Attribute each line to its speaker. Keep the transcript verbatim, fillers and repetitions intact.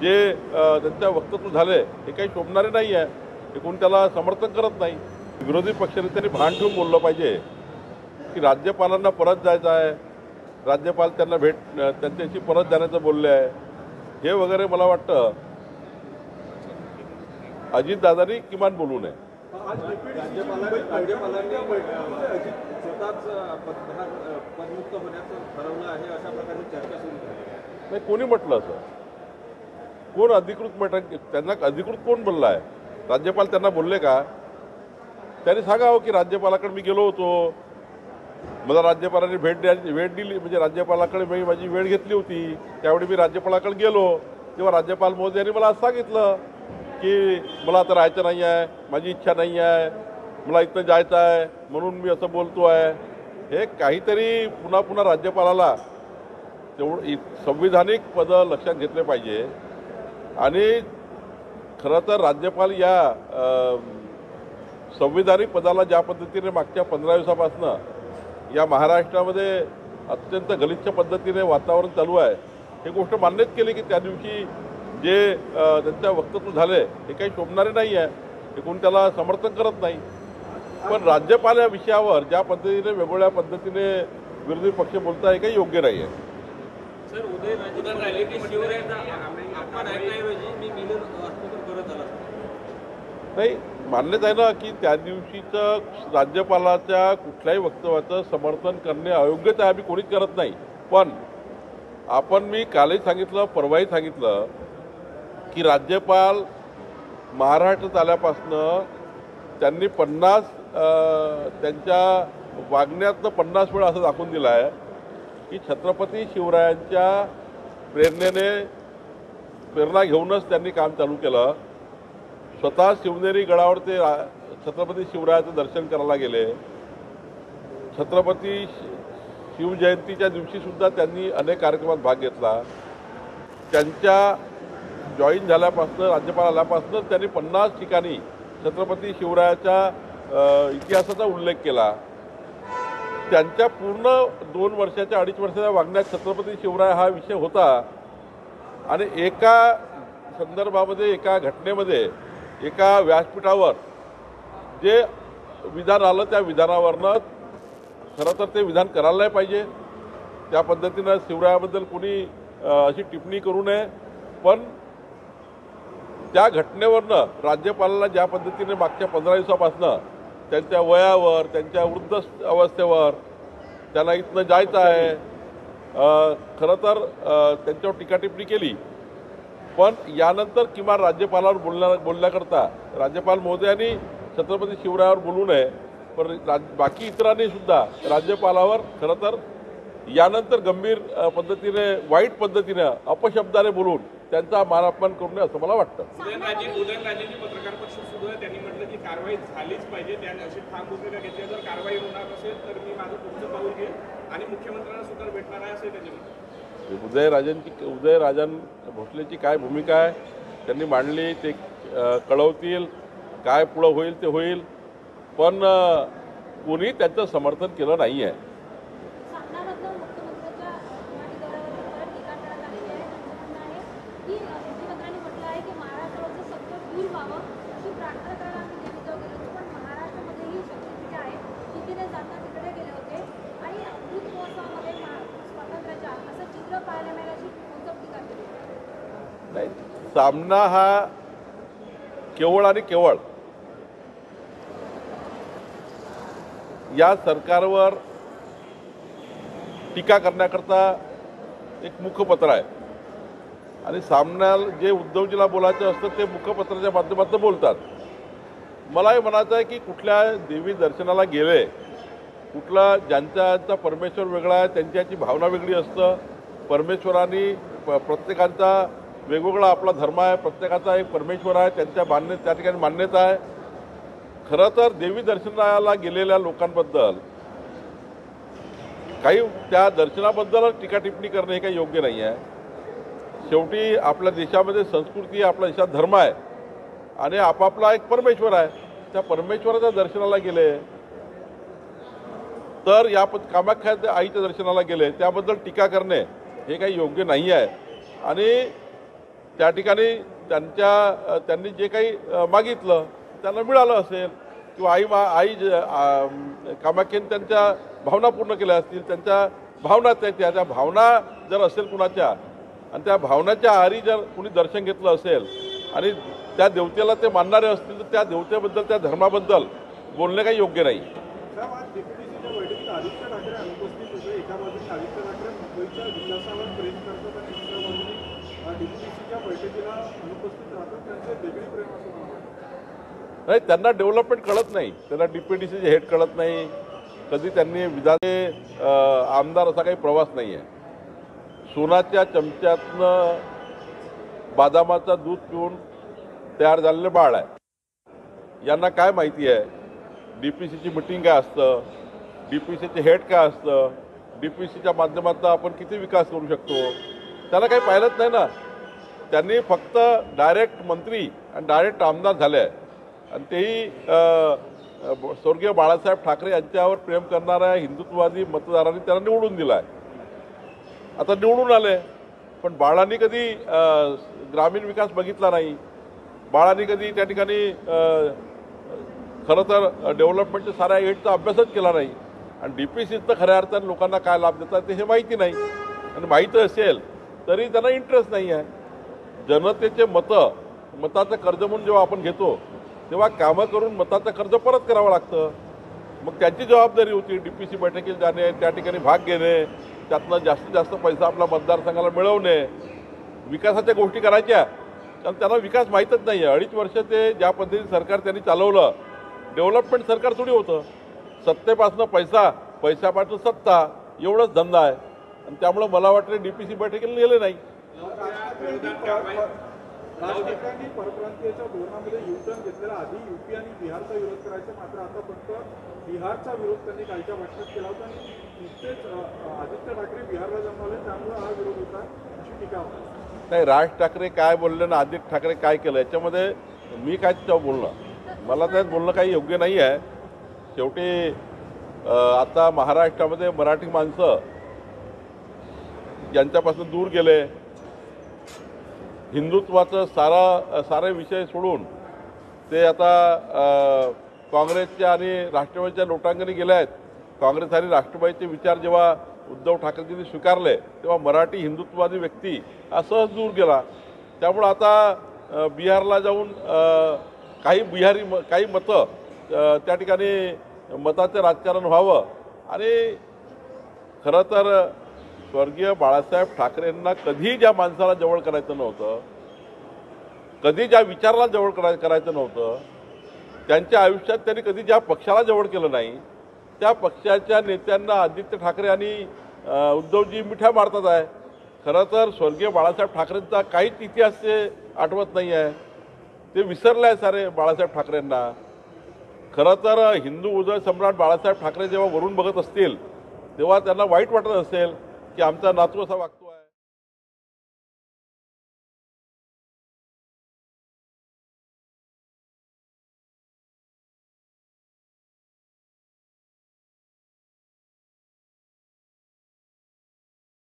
Speaker 1: जे त्यांच्या वक्तव्य झाले हे काही शोभणारे नाही आहे, हे कोण त्याला समर्थन करत नाही। विरोधी पक्षनेत्यांनी भान ठेवून बोललं पाहिजे की राज्यपालांना परत जायचं आहे, राज्यपाल त्यांना भेट त्यांच्याशी परत जाण्याचं बोलले आहे, हे वगैरे मला वाटतं अजितदादांनी किमान बोलू नये। नाही, कोणी म्हटलं असं? कोण अधिकृत बैठक, त्यांना अधिकृत कोण बोलला आहे? राज्यपाल त्यांना बोलले का? त्यांनी सांगावं की राज्यपालाकडे मी गेलो होतो, मला राज्यपालांनी भेट द्यायची भेट दिली, म्हणजे राज्यपालाकडे मी माझी वेळ घेतली होती, त्यावेळी मी राज्यपालाकडे गेलो तेव्हा राज्यपाल महोदय यांनी मला असं सांगितलं की मला आता राहायचं नाही आहे, माझी इच्छा नाही आहे, मला इथं जायचं आहे म्हणून मी असं बोलतो आहे। हे काहीतरी पुन्हा पुन्हा राज्यपालाला तेवढं संविधानिक पदं लक्षात घेतले पाहिजे। आणि खरं तर राज्यपाल या संविधानिक पदाला ज्या पद्धतीने मागच्या पंधरा दिवसापासून या महाराष्ट्रामध्ये अत्यंत गलिच्छ पद्धतीने वातावरण चालू आहे, ही गोष्ट मान्यच केली की त्या दिवशी जे त्यांच्या वक्तव्य झाले हे काही शोभणारे नाही आहे, हे कोण त्याला समर्थन करत नाही। पण राज्यपाल या विषयावर ज्या पद्धतीने वेगवेगळ्या पद्धतीने विरोधी पक्ष बोलता हे काही योग्य नाही आहे।
Speaker 2: सर उदय
Speaker 1: नाही, मान्यच आहे ना की त्या दिवशीचं राज्यपालाच्या कुठल्याही वक्तव्याचं समर्थन करणे अयोग्यच आहे, आम्ही कोणीच करत नाही। पण आपण मी कालही सांगितलं, परवाही सांगितलं की राज्यपाल महाराष्ट्रात आल्यापासनं त्यांनी पन्नास त्यांच्या वागण्यातनं पन्नास वेळा असं दाखवून दिलं आहे की छत्रपती शिवरायांच्या प्रेरणेने प्रेरणा घेऊनच त्यांनी काम चालू केलं। स्वतः शिवनेरी गडावर ते छत्रपती शिवरायाचं दर्शन करायला गेले। छत्रपती शिवजयंतीच्या दिवशीसुद्धा त्यांनी अनेक कार्यक्रमात भाग घेतला। त्यांच्या जॉईन झाल्यापासून राज्यपाल आल्यापासून त्यांनी पन्नास ठिकाणी छत्रपती शिवरायाच्या इतिहासाचा उल्लेख केला। त्यांच्या पूर्ण दोन वर्षाच्या अडीच वर्षाच्या वागण्यात छत्रपती शिवराय हा विषय होता आणि एका संदर्भामध्ये, एका घटनेमध्ये, एका व्यासपीठावर जे विधान आलं त्या विधानावरनं खरं तर ते विधान करायला नाही पाहिजे। त्या पद्धतीनं शिवरायाबद्दल कोणी अशी टिप्पणी करू नये। पण त्या घटनेवरनं राज्यपालाला ज्या पद्धतीने मागच्या पंधरा दिवसापासून त्यांच्या वयावर, त्यांच्या वृद्ध अवस्थेवर, त्यांना इथनं जायचं आहे, खरं तर त्यांच्यावर टीका टिप्पणी केली। पण यानंतर किमान राज्यपालावर बोलण्या बोलण्याकरता राज्यपाल महोदयांनी छत्रपती शिवरायावर बोलू नये, पण बाकी इतरांनी सुद्धा राज्यपालावर खरं तर यानंतर गंभीर पद्धतीने, वाईट पद्धतीने, अपशब्दाने बोलून त्यांचा मानापमान करू नये असं मला वाटतं।
Speaker 2: उदयनराजे उदयनराजेंनी पत्रकार परिषद सुरू आहे, त्यांनी म्हटलं की कारवाई झालीच पाहिजे, त्यांनी अशी ठाम भूमिका घेतली, जर कारवाई होणार असेल तर मी माझं पुढचं पाऊल घेईन आणि मुख्यमंत्र्यांना सुद्धा भेटणार आहे असे त्यांनी म्हटलं।
Speaker 1: उदयराजांची उदयराजन भोसलेची काय भूमिका आहे त्यांनी मांडली, ते कळवतील, काय पुढं होईल ते होईल, पण कोणी त्याचं समर्थन केलं नाही आहे। नाही, सामना हा केवळ आणि केवळ या सरकारवर टीका करण्याकरता एक मुखपत्र आहे आणि सामन्याला जे उद्धवजीला बोलायचं असतं ते मुखपत्राच्या माध्यमातून बोलतात। मलाही म्हणायचं आहे की कुठल्या देवी दर्शनाला गेले, कुठला ज्यांचा परमेश्वर वेगळा आहे, त्यांच्याची भावना वेगळी असतं। परमेश्वरांनी प्रत्येकाचा वेगवेगळा आपला धर्म आहे, प्रत्येकाचा एक परमेश्वर आहे, त्यांच्या मान्य त्या ठिकाणी मान्यता आहे। खरं तर देवी दर्शनाला गेलेल्या लोकांबद्दल काही त्या दर्शनाबद्दल टीका टिप्पणी करणे हे काही योग्य नाही आहे। शेवटी आपल्या देशामध्ये संस्कृती, आपल्या देशात धर्म आहे आणि आपापला एक परमेश्वर आहे, त्या परमेश्वराच्या दर्शनाला गेले तर या कामाख्या आईच्या दर्शनाला गेले त्याबद्दल टीका करणे हे काही योग्य नाही आहे। आणि त्या ठिकाणी त्यांच्या त्यांनी जे काही मागितलं त्यांना मिळालं असेल किंवा आई मा आई कामाख्येने त्यांच्या भावना पूर्ण केल्या असतील, त्यांच्या भावना त्या त्या भावना जर असेल कुणाच्या आणि त्या भावनाच्या आहारी जर कुणी दर्शन घेतलं असेल आणि त्या देवतेला ते मानणारे असतील तर त्या देवतेबद्दल त्या धर्माबद्दल बोलणे काही योग्य नाही.
Speaker 3: आदित्य ठाकरे अनुपस्थित होते. एका बाजूने आदित्य ठाकरे मुंबईच्या विकासावर प्रेम करतात आणि दुसऱ्या बाजूने डीपीसीच्या बैठकीला अनुपस्थित राहतात. त्यांचे वेगळी प्रेम असं मला वाटतं.
Speaker 1: नाही, त्यांना डेव्हलपमेंट कळत नाही, त्यांना डीपीडीसीचे हेड कळत नाही. कधी त्यांनी विधाने आमदार असा काही प्रवास नाही आहे. सोनाच्या चमच्यातनं बदामाचा दूध पिऊन तयार झालेले बाळ आहे. यांना काय माहिती आहे डीपीसीची मिटिंग काय असतं, डीपीसीचे हेड काय असतं, डीपीसीच्या माध्यमातून आपण किती विकास करू शकतो, त्याला काही पाहिलंच नाही ना. त्यांनी फक्त डायरेक्ट मंत्री आणि डायरेक्ट आमदार झाले आहे आणि तेही स्वर्गीय बाळासाहेब ठाकरे यांच्यावर प्रेम करणाऱ्या हिंदुत्ववादी मतदारांनी त्यांना निवडून दिला आहे. आता निवडून आले, पण बाळांनी कधी ग्रामीण विकास बघितला नाही. बाळांनी कधी त्या ठिकाणी खरं तर डेव्हलपमेंटच्या साऱ्या एडचा अभ्यासच केला नाही आणि डीपीसीचं खऱ्या अर्थाने लोकांना काय लाभ देतात ते हे माहिती नाही. आणि माहिती असेल तरी त्यांना इंटरेस्ट नाही आहे. जनतेचे मतं मताचं कर्ज म्हणून जेव्हा आपण घेतो तेव्हा कामं करून मताचं कर्ज परत करावं लागतं. मग त्याची जबाबदारी होती डीपीसी बैठकीला जाणे, त्या ठिकाणी भाग घेणे, त्यातनं जास्तीत जास्त पैसा आपल्या मतदारसंघाला मिळवणे, विकासाच्या गोष्टी करायच्या. कारण त्यांना विकास माहीतच नाही आहे. अडीच वर्ष ते ज्या पद्धतीने सरकार त्यांनी चालवलं, डेव्हलपमेंट सरकार थोडी होतं. सत्तेपासून पैसा, पैशापासून सत्ता एवढंच धंदा आहे. आणि त्यामुळे मला वाटतं डीपीसी बैठकीला गेले नाही.
Speaker 3: राष्ट्रपतींनी परप्रांतीयच्या धोरणामध्ये युटर्न घेतलेला. आधी युपी आणि बिहारचा विरोध करायचा, मात्र आता फक्त बिहारचा विरोध त्यांनी कालच्या भाषणात केला होता आणि नुकतेच आदित्य ठाकरे बिहारला जमवले, त्यामुळे हा विरोध होता अशी टीका होती.
Speaker 1: नाही, राज ठाकरे काय बोलले ना आदित्य ठाकरे काय केलं याच्यामध्ये मी काय त्याच्यावर बोलणं, मला त्यात बोलणं काही योग्य नाही आहे. शेवटी आता महाराष्ट्रामध्ये मराठी माणसं यांच्यापासून दूर गेले, हिंदुत्वाचं सारा सारे विषय सोडून ते आता काँग्रेसच्या आणि राष्ट्रवादीच्या लोटांगणी गेले आहेत. काँग्रेस आणि राष्ट्रवादीचे विचार जेव्हा उद्धव ठाकरेंनी स्वीकारले तेव्हा मराठी हिंदुत्ववादी व्यक्ती हा सहज दूर गेला. त्यामुळं आता बिहारला जाऊन काही बिहारी म काही मतं त्या ठिकाणी मताचं राजकारण व्हावं. आणि खरं तर स्वर्गीय बाळासाहेब ठाकरेंना कधी ज्या माणसाला जवळ करायचं नव्हतं, कधी ज्या विचाराला जवळ करा करायचं नव्हतं, त्यांच्या आयुष्यात त्यांनी कधी ज्या पक्षाला जवळ केलं नाही त्या पक्षाच्या नेत्यांना आदित्य ठाकरे आणि उद्धवजी मिठ्या मारतात आहे. खरं तर स्वर्गीय बाळासाहेब ठाकरेंचा काहीच इतिहास ते आठवत नाही आहे, ते विसरले आहे सारे बाळासाहेब ठाकरेंना. खरं तर हिंदू उदय सम्राट बाळासाहेब ठाकरे जेव्हा वरून बघत असतील तेव्हा त्यांना वाईट वाटत असेल की आमचा नातू असा वागतो.